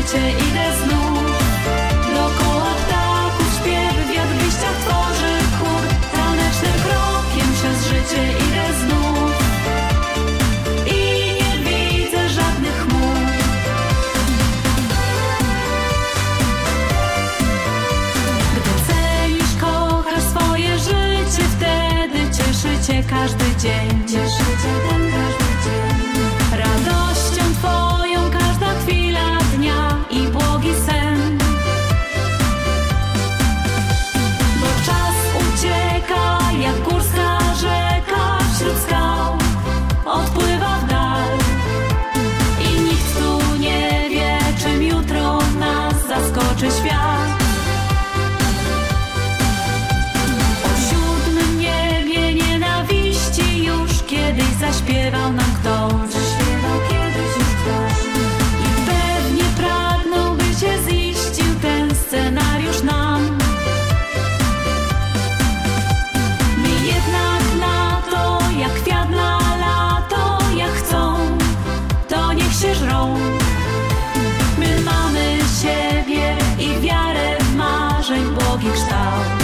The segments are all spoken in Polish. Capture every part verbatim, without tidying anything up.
życie idę znów. Dookoła ptaków śpiew, wiatr w liściach tworzy chór. Tanecznym krokiem przez życie idę znów. I nie widzę żadnych chmur. Gdy cenisz, kochasz swoje życie, wtedy cieszy cię każdy dzień. Cieszy cię ten każdy dzień. Radością twoją każda chwila dnia i błogi sen. Bo czas ucieka jak górska rzeka wśród skał, odpływa w dal. I nikt tu nie wie, czym jutro nas zaskoczy świat. O siódmym niebie nienawiści już kiedyś zaśpiewał nam ktoś. Zaśpiewał kiedyś już ktoś. I pewnie pragnął, by cię ziścił ten scenariusz nam. My jednak na to, jak kwiat na lato, jak chcą, to niech się żrą. My mamy siebie i wiarę w marzeń błogi kształt.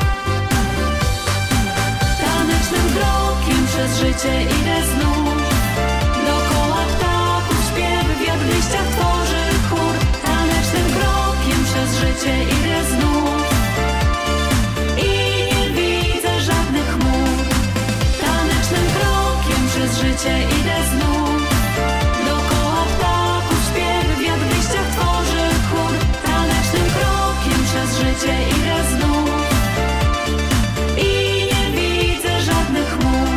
Tanecznym krokiem przez życie idę znów. Dookoła ptaków śpiew, wiatr w liściach tworzy chór. Tanecznym krokiem przez życie idę znów. I nie widzę żadnych chmur. Tanecznym krokiem przez życie idę znów. Dookoła ptaków śpiew, wiatr w liściach tworzy chór. Tanecznym krokiem przez życie idę znów. I nie widzę żadnych chmur.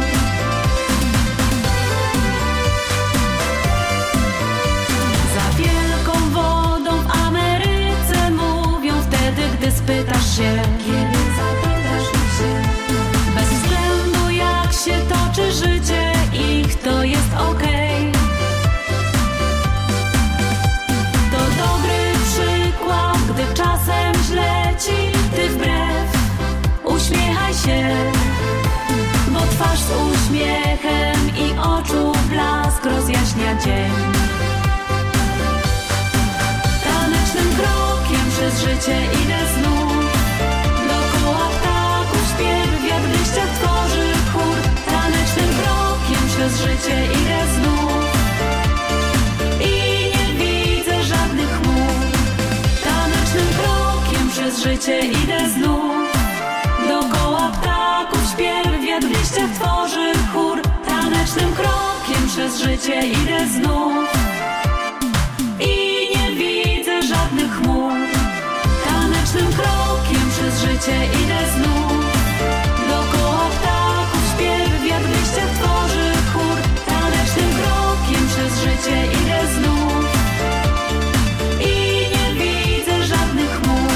Za wielką wodą w Ameryce mówią wtedy, gdy spytasz się, kiedy zapytasz się. Bez względu jak się toczy życie ich, to jest okej. To dobry przykład, gdy czasem źle ci, ty wbrew uśmiechaj się. Bo twarz z uśmiechem i oczu blask rozjaśnia dzień. Tanecznym krokiem przez życie idę znów. Dookoła ptaków śpiew, wiatr w liściach tworzy chór. Tanecznym krokiem przez życie idę znów. I nie widzę żadnych chmur. Tanecznym krokiem przez życie idę znów. Dookoła ptaków śpiew, wiatr w liściach tworzy chór. Tanecznym krokiem przez życie idę znów. I nie widzę żadnych chmur. Tanecznym krokiem przez życie idę znów. Dookoła ptaków śpiew, wiatr w liściach tworzy chór. Tanecznym krokiem przez życie idę znów. I nie widzę żadnych chmur.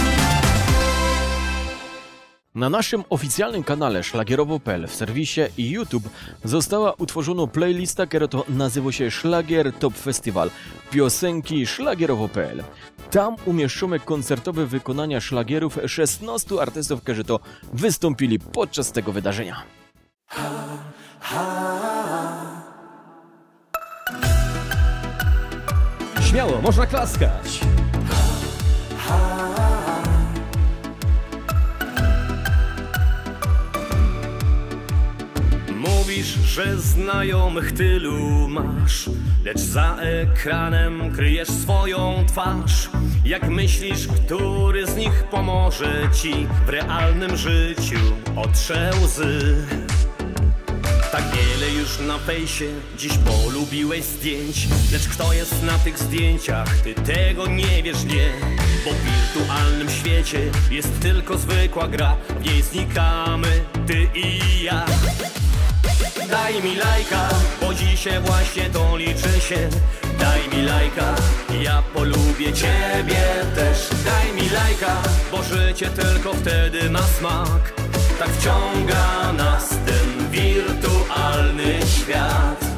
Na naszym oficjalnym kanale szlagierowo kropka p l w serwisie i YouTube została utworzona playlista, która to nazywa się Szlagier Top Festival piosenki szlagierowo kropka p l. Tam umieszczone koncertowe wykonania szlagierów szesnastu artystów, którzy to wystąpili podczas tego wydarzenia. Śmiało, można klaskać. Mówisz, że znajomych tylu masz, lecz za ekranem kryjesz swoją twarz. Jak myślisz, który z nich pomoże ci w realnym życiu otrze łzy? Tak wiele już na fejsie dziś polubiłeś zdjęć, lecz kto jest na tych zdjęciach, ty tego nie wiesz, nie. Bo w wirtualnym świecie jest tylko zwykła gra, w niej znikamy ty i ja. Daj mi lajka, bo dzisiaj właśnie to liczy się. Daj mi lajka, ja polubię ciebie też. Daj mi lajka, bo życie tylko wtedy ma smak. Tak wciąga nas ten wirtualny świat.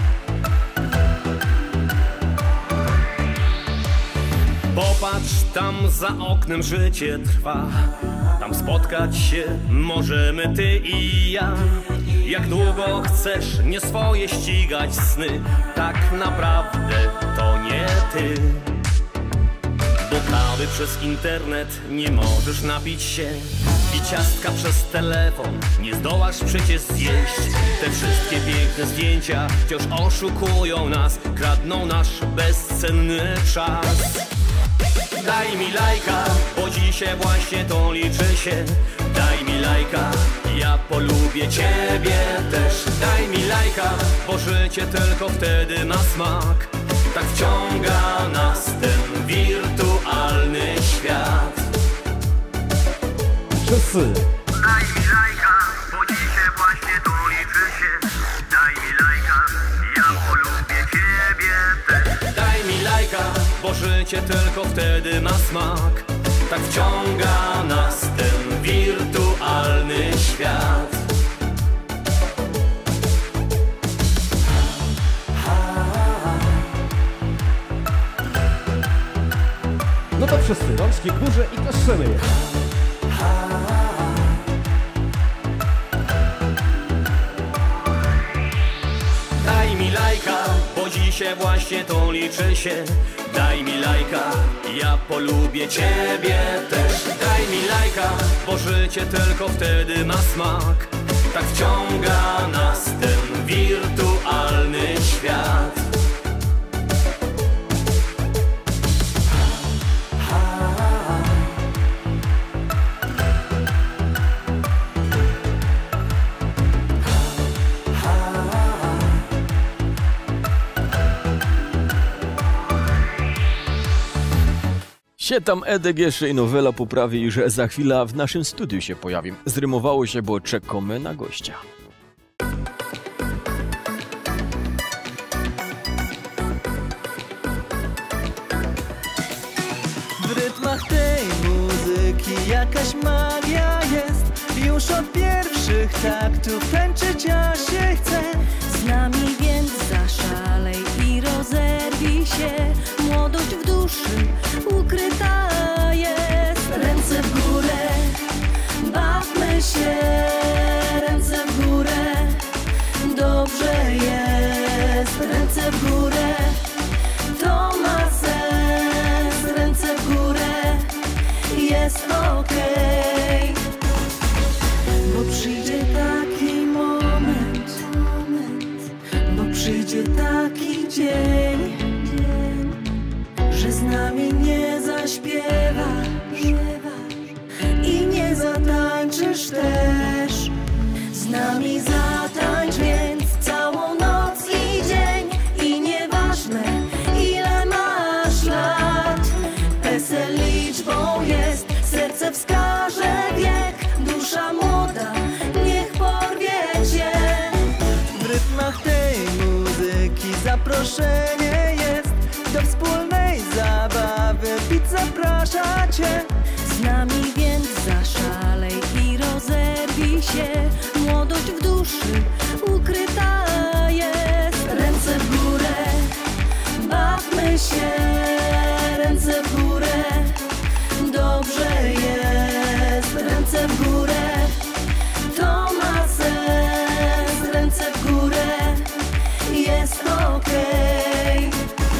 Popatrz tam tam za oknem życie trwa. Tam spotkać się możemy ty i ja. Jak długo chcesz nie swoje ścigać sny, tak naprawdę to nie ty. Bo kawy przez internet nie możesz napić się i ciastka przez telefon nie zdołasz przecież zjeść. Te wszystkie piękne zdjęcia wciąż oszukują nas, kradną nasz bezcenny czas. Daj mi lajka, bo dzisiaj właśnie to liczy się. Daj mi lajka, ja polubię ciebie też. Daj mi lajka, bo życie tylko wtedy ma smak. Tak wciąga nas ten wirtualny świat. Wszyscy! Daj mi lajka, bo dzisiaj właśnie to liczy się. Daj mi lajka, ja polubię ciebie też. Daj mi lajka, bo życie tylko wtedy ma smak. Tak wciąga nas ten wirtualny świat. No to wszyscy, rączki k górze i klaszczemy. Daj mi lajka, bo dzisiaj właśnie to liczy się. Daj mi lajka, ja polubię ciebie też. Daj mi lajka, bo życie tylko wtedy ma smak. Tak wciąga nas ten wirtualny świat. Się tam Edek jeszcze i nowela poprawi i że za chwilę w naszym studiu się pojawi. Zrymowało się, bo czekamy na gościa. W rytmach tej muzyki jakaś magia jest. Już od pierwszych taktów tańczyć ja się chcę. Z nami więc zaszalej i rozerwij się. Młodość w duszy ukryta jest. Ręce w górę, bawmy się. Ręce w górę, dobrze jest. Ręce w górę, to ma sens. Ręce w górę, jest okej. Bo przyjdzie taki moment, bo przyjdzie taki dzień, że z nami nie zaśpiewasz i nie zatańczysz też. Z nami zatańcz więc całą noc i dzień i nieważne ile masz lat. PESEL liczbą jest, serce wskaże wiek, dusza młoda niech porwie cię. W rytmach tej muzyki zaproszenie jest do wspólnej zabawy, pić zaprasza cię. Z nami więc zaszalej i rozerwij się. Młodość w duszy ukryta jest. Ręce w górę, bawmy się. Ręce w górę, dobrze jest. Ręce w górę, to ma sens. Ręce w górę, jest okej.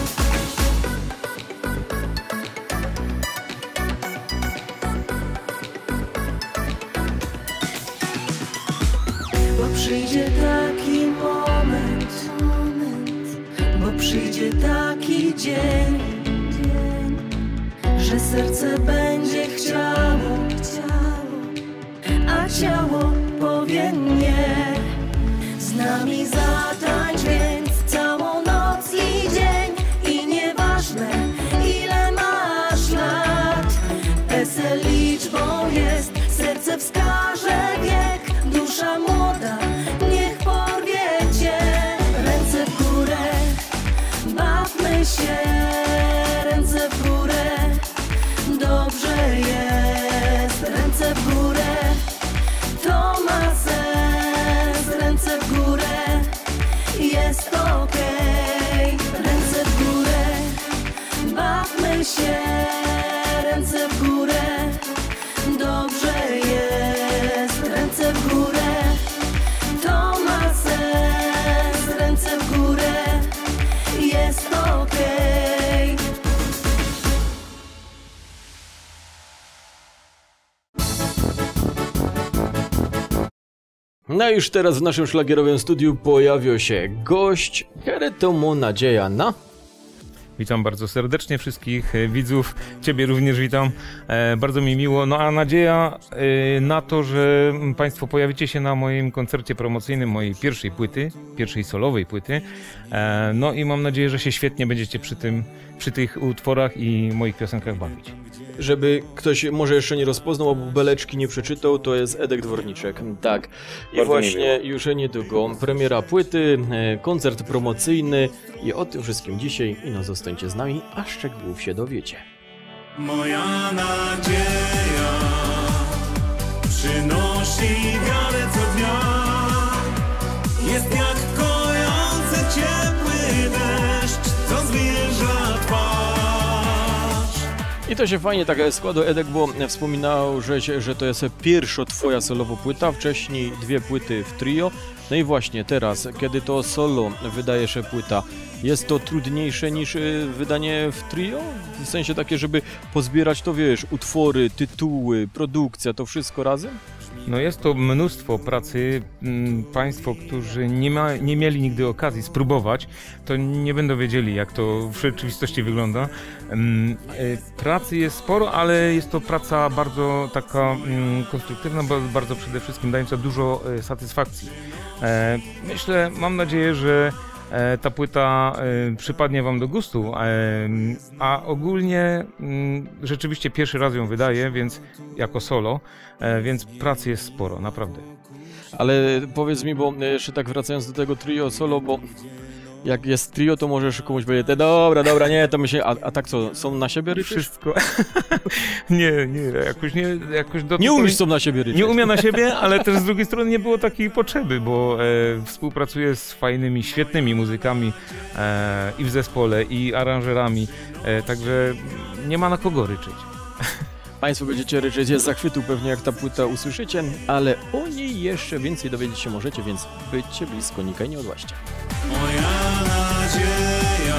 Bo przyjdzie taki moment, bo przyjdzie taki dzień, że serce będzie chciało, a ciało powie nie. Z nami zatańcz więc całą noc i dzień i nieważne ile masz lat. PESEL liczbą jest, serce wskaże wiek, dusza młoda niech porwie cię. Ręce w górę, bawmy się. Ręce w górę, dobrze jest. Ręce w górę, to ma sens. Ręce w górę, jest okej. Ręce w górę, bawmy się. Ręce No i już teraz w naszym szlagierowym studiu pojawił się gość, który to mu nadzieja na... Witam bardzo serdecznie wszystkich widzów, Ciebie również witam, e, bardzo mi miło, no a nadzieja e, na to, że Państwo pojawicie się na moim koncercie promocyjnym mojej pierwszej płyty, pierwszej solowej płyty, e, no i mam nadzieję, że się świetnie będziecie przy tym, przy tych utworach i moich piosenkach bawić. Żeby ktoś może jeszcze nie rozpoznał albo beleczki nie przeczytał, to jest Edek Dworniczek. Tak. I Bardzo właśnie już niedługo premiera płyty, e, koncert promocyjny i o tym wszystkim dzisiaj. I no zostańcie z nami, a szczegółów się dowiecie. Moja nadzieja przynosi wiarę co dnia. Jest jak kojący ciepły deszcz, co zwilża twarz. I to się fajnie tak składa, Edek, bo wspominał, że, że to jest pierwsza twoja solowa płyta, wcześniej dwie płyty w trio. No i właśnie teraz, kiedy to solo wydaje się płyta, jest to trudniejsze niż wydanie w trio? W sensie takie, żeby pozbierać to, wiesz, utwory, tytuły, produkcja, to wszystko razem? No jest to mnóstwo pracy. Państwo, którzy nie, ma, nie mieli nigdy okazji spróbować, to nie będą wiedzieli, jak to w rzeczywistości wygląda. Pracy jest sporo, ale jest to praca bardzo taka konstruktywna, bardzo przede wszystkim dająca dużo satysfakcji. Myślę, mam nadzieję, że ta płyta przypadnie Wam do gustu, a ogólnie rzeczywiście pierwszy raz ją wydaję, więc jako solo, więc pracy jest sporo, naprawdę. Ale powiedz mi, bo jeszcze tak wracając do tego trio solo, bo jak jest trio, to możesz komuś powiedzieć, dobra, dobra, nie, to my się, a, a tak co, są na siebie ryczeć? Wszystko. nie, nie, jakoś nie, jakoś do Nie umiesz są na siebie ryczeć. Nie umiem na siebie, ale też z drugiej strony nie było takiej potrzeby, bo e, współpracuję z fajnymi, świetnymi muzykami e, i w zespole, i aranżerami, e, także nie ma na kogo ryczeć. Państwo będziecie ryczeć z zachwytu pewnie jak ta płyta usłyszycie, ale o niej jeszcze więcej dowiedzieć się możecie, więc byćcie blisko, nikaj nie odłaźcie. Moja nadzieja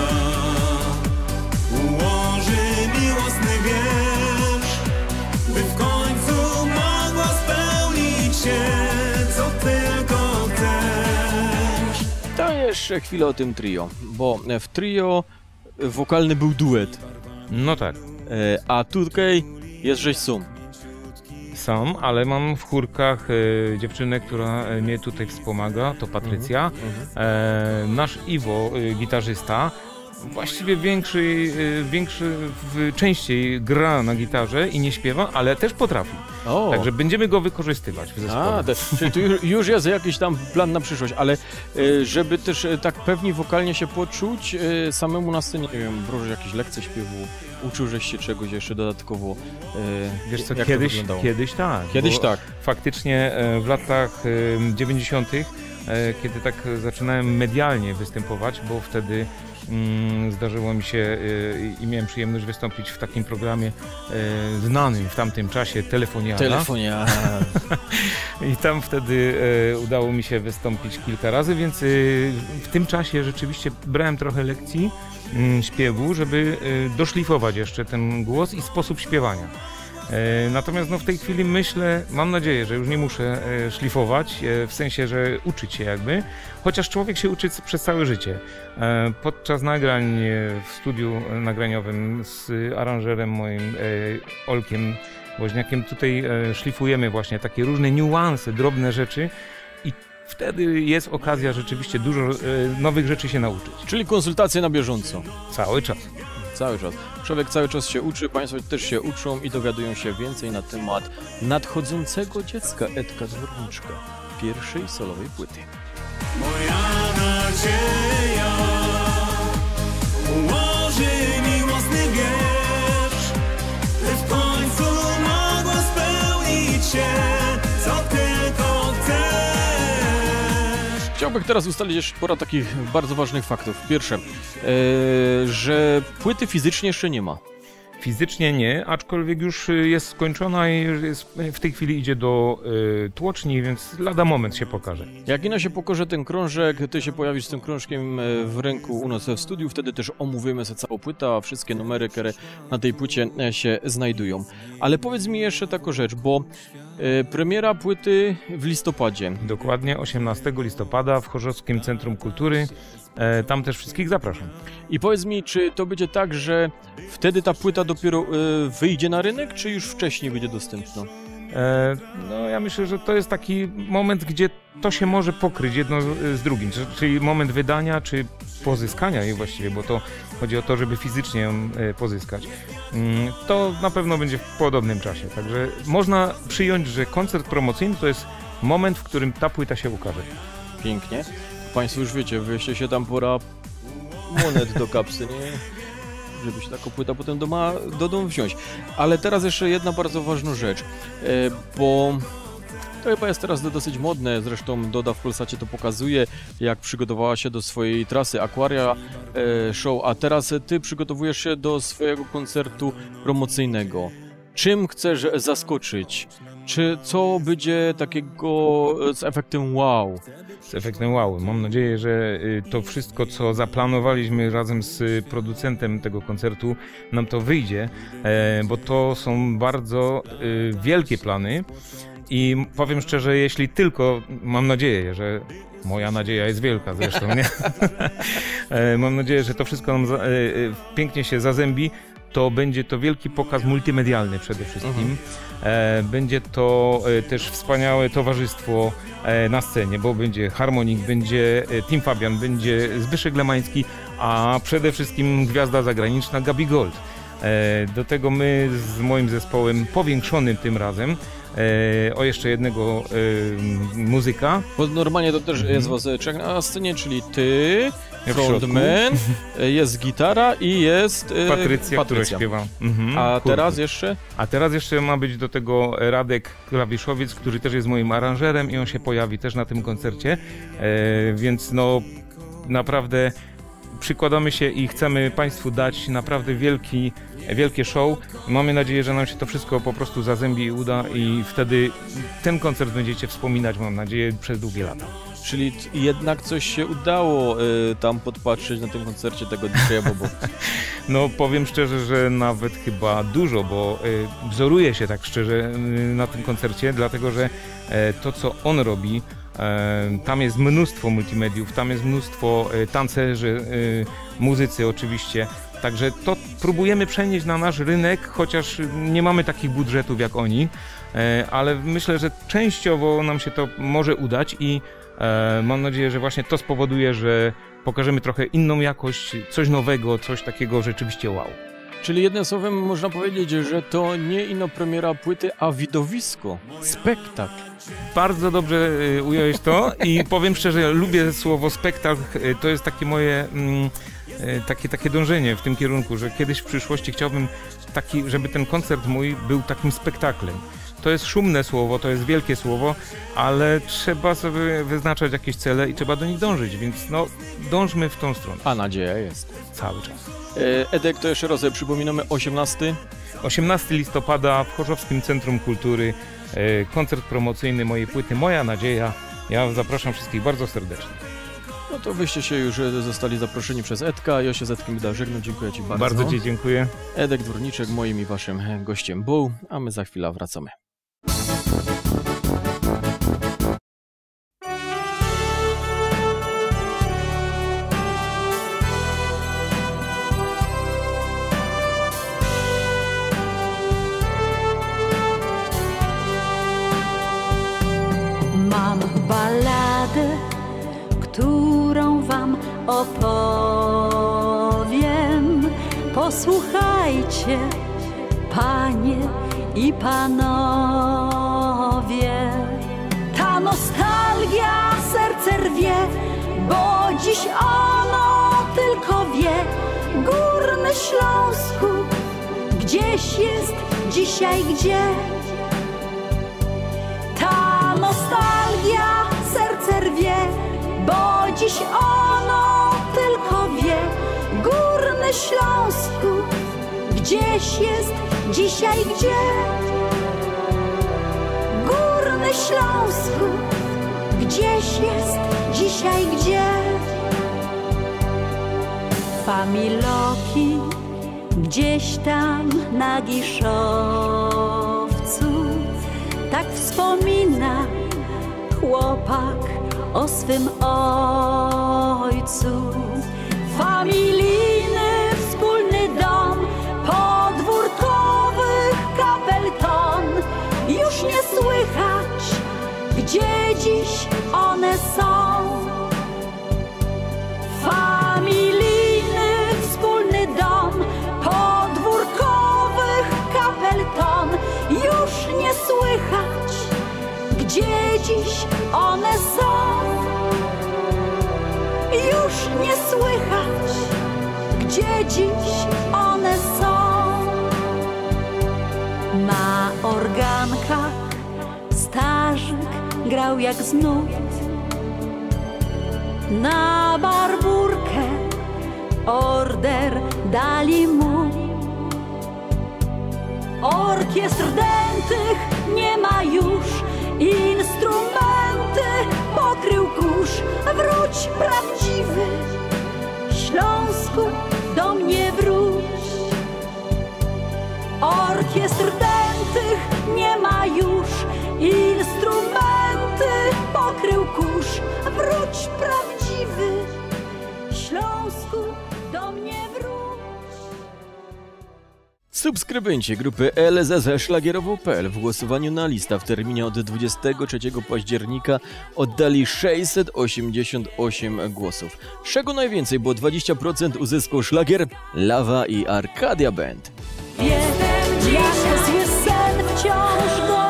ułoży miłosny wiersz, by w końcu mogła spełnić się, co tylko chcesz. To jeszcze chwilę o tym trio, bo w trio wokalny był duet, No tak. a tutaj jest żeś sum. Sam, ale mam w chórkach e, dziewczynę, która e, mnie tutaj wspomaga, to Patrycja. E, nasz Iwo, e, gitarzysta, właściwie większy, e, większy w, częściej gra na gitarze i nie śpiewa, ale też potrafi. O. Także będziemy go wykorzystywać w zespole. A, to, czyli tu już, już jest jakiś tam plan na przyszłość, ale e, żeby też e, tak pewnie wokalnie się poczuć, e, samemu na scenie, nie wiem, brożyć jakieś lekcje śpiewu, uczył żeś się czegoś jeszcze dodatkowo. E, Wiesz co, jak kiedyś, to kiedyś tak. Kiedyś bo tak. Faktycznie e, w latach e, dziewięćdziesiątych, e, kiedy tak zaczynałem medialnie występować, bo wtedy mm, zdarzyło mi się e, i miałem przyjemność wystąpić w takim programie e, znanym w tamtym czasie, Telefoniada. Telefonia. I tam wtedy e, udało mi się wystąpić kilka razy, więc e, w tym czasie rzeczywiście brałem trochę lekcji mm, śpiewu, żeby e, doszlifować jeszcze ten głos i sposób śpiewania. E, natomiast no, w tej chwili myślę, mam nadzieję, że już nie muszę e, szlifować, e, w sensie, że uczyć się jakby, chociaż człowiek się uczy przez całe życie. E, podczas nagrań e, w studiu nagraniowym z aranżerem moim e, Olkiem Woźniakiem tutaj e, szlifujemy właśnie takie różne niuanse, drobne rzeczy i wtedy jest okazja rzeczywiście dużo e, nowych rzeczy się nauczyć. Czyli konsultacje na bieżąco. Cały czas. Cały czas. Człowiek cały czas się uczy, Państwo też się uczą i dowiadują się więcej na temat nadchodzącego dziecka Edka Dworniczka, pierwszej solowej płyty. Moja nadzieja ułoży miłosny wiersz, by w końcu mogła spełnić się, co tylko chcesz. Chciałbym teraz ustalić jeszcze pora takich bardzo ważnych faktów. Pierwsze, e, że płyty fizycznie jeszcze nie ma. Fizycznie nie, aczkolwiek już jest skończona i jest, w tej chwili idzie do y, tłoczni, więc lada moment się pokaże. Jak ino się pokaże ten krążek, ty się pojawisz z tym krążkiem w ręku u nas w studiu, wtedy też omówimy sobie całą płytę, wszystkie numery, które na tej płycie się znajdują. Ale powiedz mi jeszcze taką rzecz, bo E, premiera płyty w listopadzie. Dokładnie osiemnastego listopada w Chorzowskim Centrum Kultury. E, tam też wszystkich zapraszam. I powiedz mi, czy to będzie tak, że wtedy ta płyta dopiero e, wyjdzie na rynek, czy już wcześniej będzie dostępna? E, no ja myślę, że to jest taki moment, gdzie to się może pokryć jedno z, z drugim, czyli moment wydania, czy pozyskania jej właściwie, bo to chodzi o to, żeby fizycznie ją e, pozyskać. Mm, to na pewno będzie w podobnym czasie, także można przyjąć, że koncert promocyjny to jest moment, w którym ta płyta się ukaże. Pięknie. Państwo już wiecie, wyście się tam pora monet do kapsy, nie? Żeby się taką płytę potem doma, do domu wziąć. Ale teraz jeszcze jedna bardzo ważna rzecz, e, bo to chyba jest teraz dosyć modne, zresztą Doda w Polsacie to pokazuje, jak przygotowała się do swojej trasy Aquaria e, Show, a teraz ty przygotowujesz się do swojego koncertu promocyjnego. Czym chcesz zaskoczyć? Czy co będzie takiego z efektem wow? Z efektem wow. Mam nadzieję, że to wszystko, co zaplanowaliśmy razem z producentem tego koncertu, nam to wyjdzie, bo to są bardzo wielkie plany i powiem szczerze, jeśli tylko, mam nadzieję, że moja nadzieja jest wielka zresztą, nie? Mam nadzieję, że to wszystko nam za, pięknie się zazębi. To będzie to wielki pokaz multimedialny przede wszystkim. Mhm. E, będzie to e, też wspaniałe towarzystwo e, na scenie, bo będzie Harmonik, będzie e, Team Fabian, będzie Zbyszek Lemański, a przede wszystkim gwiazda zagraniczna Gabi Gold. E, do tego my z moim zespołem powiększonym tym razem e, o jeszcze jednego e, muzyka. Bo normalnie to też mhm. jest was trzech na scenie, czyli ty, frontman, jest gitara i jest e, Patrycja, Patrycja, która śpiewa. Mhm, a kurczę. teraz jeszcze? A teraz jeszcze ma być do tego Radek Klawiszowiec, który też jest moim aranżerem i on się pojawi też na tym koncercie, e, więc no naprawdę przykładamy się i chcemy Państwu dać naprawdę wielki, wielkie show. Mamy nadzieję, że nam się to wszystko po prostu zazębi i uda i wtedy ten koncert będziecie wspominać, mam nadzieję, przez długie lata. Czyli jednak coś się udało y, tam podpatrzeć na tym koncercie tego D J Bobo. No powiem szczerze, że nawet chyba dużo, bo y, wzoruję się tak szczerze y, na tym koncercie, dlatego że y, to, co on robi, y, tam jest mnóstwo multimediów, tam jest mnóstwo y, tancerzy, y, muzycy oczywiście, także to próbujemy przenieść na nasz rynek, chociaż nie mamy takich budżetów jak oni, y, ale myślę, że częściowo nam się to może udać i mam nadzieję, że właśnie to spowoduje, że pokażemy trochę inną jakość, coś nowego, coś takiego rzeczywiście wow. Czyli jednym słowem można powiedzieć, że to nie ino premiera płyty, a widowisko, spektakl. Bardzo dobrze ująłeś to i powiem szczerze, lubię słowo spektakl, to jest takie moje mm, takie, takie dążenie w tym kierunku, że kiedyś w przyszłości chciałbym taki, żeby ten koncert mój był takim spektaklem. To jest szumne słowo, to jest wielkie słowo, ale trzeba sobie wyznaczać jakieś cele i trzeba do nich dążyć, więc no dążmy w tą stronę. A nadzieja jest. Cały czas. Edek, to jeszcze raz przypominamy, osiemnastego osiemnastego listopada w Chorzowskim Centrum Kultury koncert promocyjny mojej płyty Moja Nadzieja. Ja zapraszam wszystkich bardzo serdecznie. No to wyście się już zostali zaproszeni przez Edka. Ja się z Edkiem będę żegnał. Dziękuję Ci bardzo. Bardzo Ci dziękuję. Edek Dworniczek, moim i Waszym gościem był, a my za chwilę wracamy. Mam balladę, którą wam opowiem. Posłuchajcie, panie i panowie. Ta nostalgia serce rwie, bo dziś ono tylko wie. Górny Śląsku gdzieś jest dzisiaj gdzie. Ta nostalgia serce rwie, bo dziś ono tylko wie. Górny Śląsku gdzieś jest dzisiaj gdzie. Górny Śląsku gdzieś jest dzisiaj gdzie. Familoki gdzieś tam na Giszowcu tak wspaniale wspomina chłopak o swym ojcu. Familijny wspólny dom, podwórkowych kapel ton. Już nie słychać, gdzie dziś one są. Familijny wspólny dom, podwórkowych kapel ton. Już nie słychać, gdzie dziś one są. Już nie słychać, gdzie dziś one są. Na organkach starzyk grał jak z nut. Na barburkę order dali mu. Orkiestr dętych nie ma już, instrumenty pokrył kurz. Wróć prawdziwy, Śląsku, do mnie wróć. Orkiestr dętych nie ma już, instrumenty pokrył kurz. Wróć prawdziwy, Śląsku, do mnie wróć. Subskrybenci grupy L Z Z Szlagierowo kropka p l w głosowaniu na lista w terminie od dwudziestego trzeciego października oddali sześćset osiemdziesiąt osiem głosów, z czego najwięcej, bo dwadzieścia procent uzyskał szlagier Lawa i Arcadia Band. Wiem, jak zły sen wciąż go.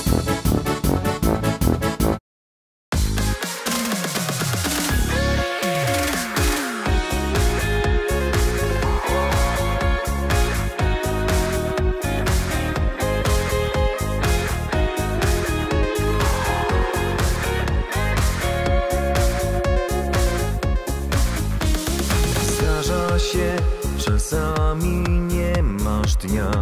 Zdarza się, czasami nie masz dnia.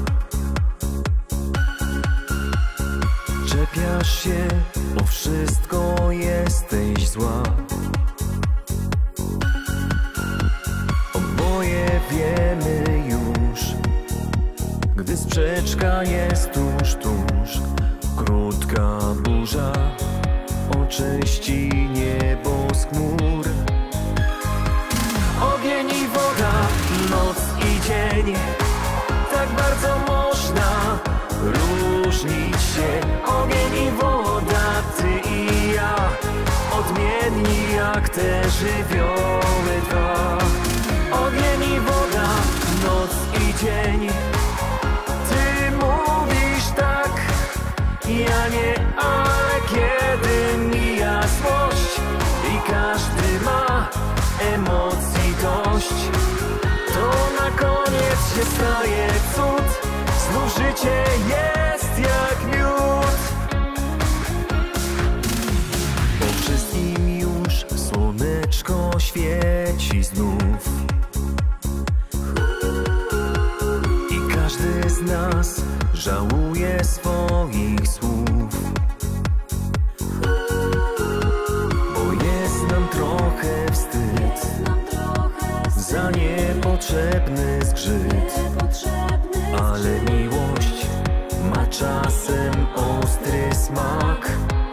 Czepiasz się, o wszystko jesteś zła. Oboje wiemy już, gdy sprzeczka jest tuż, tuż. Krótka burza oczyści niebo z chmur. Ogień i woda, noc i dzień, tak bardzo można różnić się. Ogień i woda, ty i ja, odmienni jak te żywioły dwa. Ogień i woda, noc i dzień, ty mówisz tak, ja nie, ale kiedy mija złość i każdy ma emocji dość, to na koniec się staje cud. Znów życie jest jak miód. Po wszystkim już słoneczko świeci znów i każdy z nas żałuje swoich słów, bo jest nam trochę wstyd za niepotrzebny zgrzyt. Ale miłość ma czasem ostry smak.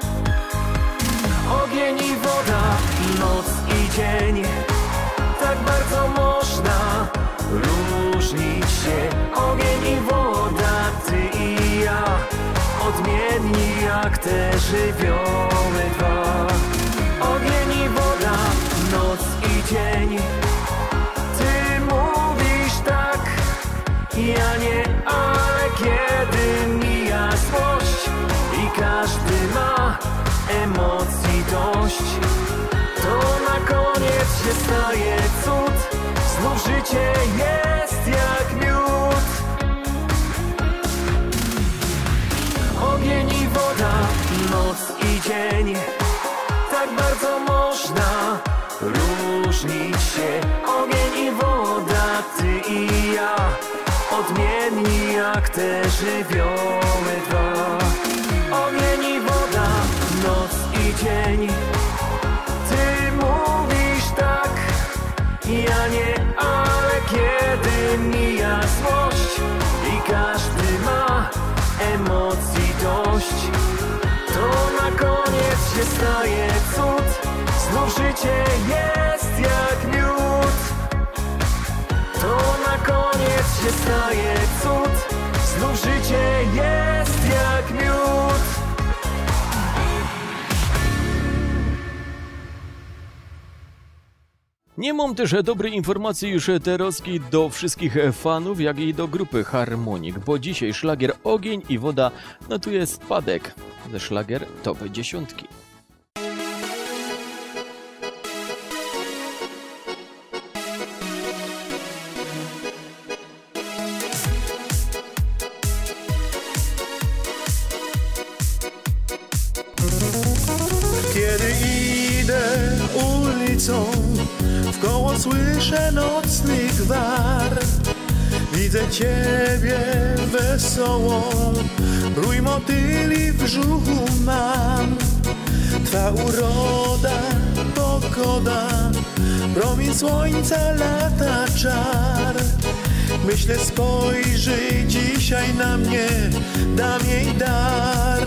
Ogień i woda, noc i dzień, tak bardzo można różnić się. Ogień i woda, ty i ja, odmienni jak te żywioły dwa. Ogień i woda, noc i dzień, ty mówisz tak, ja nie, ale kiedy mija złość i każdy ma emocji dość, to na koniec się staje cud. Znów życie jest jak miód. Ogień i woda, noc i dzień, tak bardzo można różnić się. Ogień i woda, ty i ja, odmienni jak te żywioły dwa. Ogień i woda, noc i dzień, ty mówisz tak, ja nie, ale kiedy mija złość i każdy ma emocji dość. To na koniec się staje cud, znów życie jest jak miód. To na koniec się staje cud, znów życie jest jak miód. Nie mam też dobrej informacji już teraz do wszystkich fanów, jak i do grupy Harmonik, bo dzisiaj szlagier Ogień i Woda notuje spadek ze szlagier top dziesiątki. Kiedy idę ulicą, wkoło słyszę nocny gwar. Widzę ciebie wesołą, rój motyli w brzuchu mam. Twa uroda, pogoda, promień słońca, lata czar. Myślę, spojrzy dzisiaj na mnie, dam jej dar.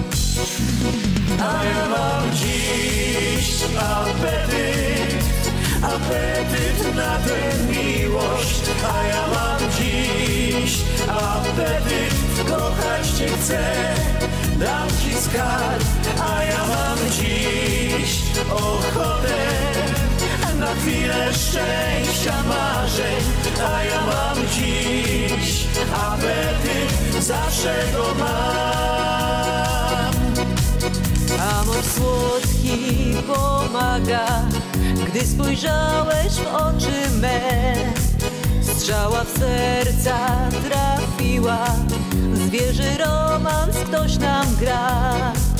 A ja mam dziś apetyt, apetyt na tę miłość. A ja mam dziś apetyt, kochać cię chcę, dam ci skarb. A ja mam dziś ochotę na chwilę szczęścia, marzeń. A ja mam dziś apetyt, zawsze go mam. Amor słodki pomaga, gdy spojrzałeś w oczy me. Strzała w serca trafiła, zwierzy romans ktoś nam gra.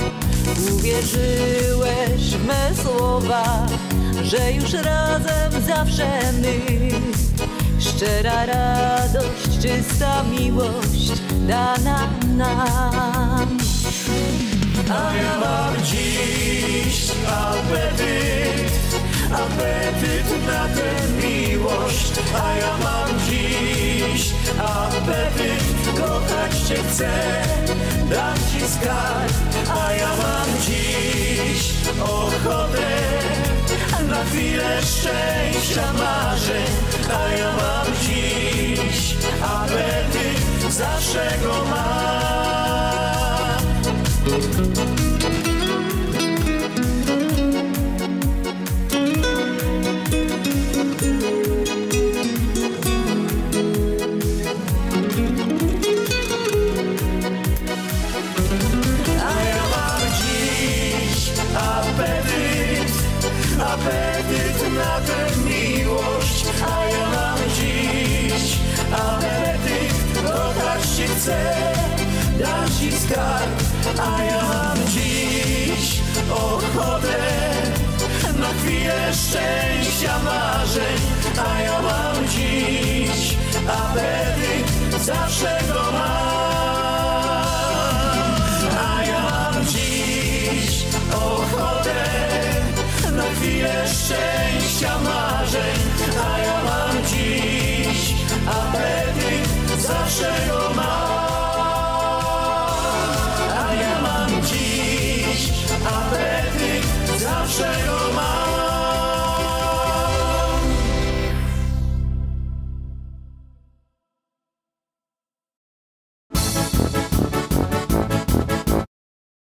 Uwierzyłeś w me słowa, że już razem zawsze my. Szczera radość, czysta miłość dana nam. A ja mam dziś apetyt, apetyt na tę miłość. A ja mam dziś apetyt, kochać cię chcę, dam ci skarb. A ja mam dziś ochotę na chwilę szczęścia, marzeń. A ja mam dziś apetyt, zawsze go mam. Apetyt na tę miłość. A ja mam dziś apetyt, kochać cię chcę, dam ci skarb. A ja mam dziś ochotę na chwilę szczęścia, marzeń. A ja mam dziś apetyt, zawsze go